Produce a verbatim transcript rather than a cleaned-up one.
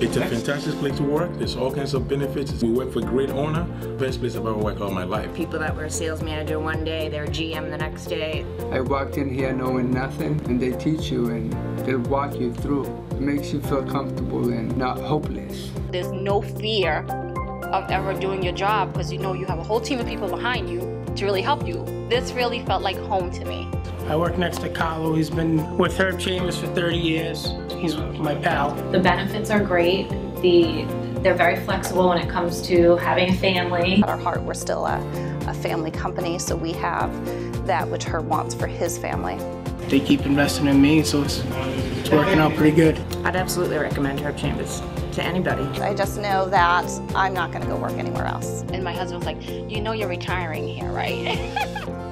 It's a fantastic place to work. There's all kinds of benefits. We work for a great owner. Best place I've ever worked all my life. People that were a sales manager one day, they're a G M the next day. I walked in here knowing nothing, and they teach you and they'll walk you through. It makes you feel comfortable and not hopeless. There's no fear of ever doing your job because you know you have a whole team of people behind you to really help you. This really felt like home to me. I work next to Carlo. He's been with Herb Chambers for thirty years. He's my pal. The benefits are great. The, they're very flexible when it comes to having a family. At our heart, we're still a, a family company, so we have that which Herb wants for his family. They keep investing in me, so it's, it's working out pretty good. I'd absolutely recommend Herb Chambers to anybody. I just know that I'm not going to go work anywhere else. And my husband's like, you know you're retiring here, right?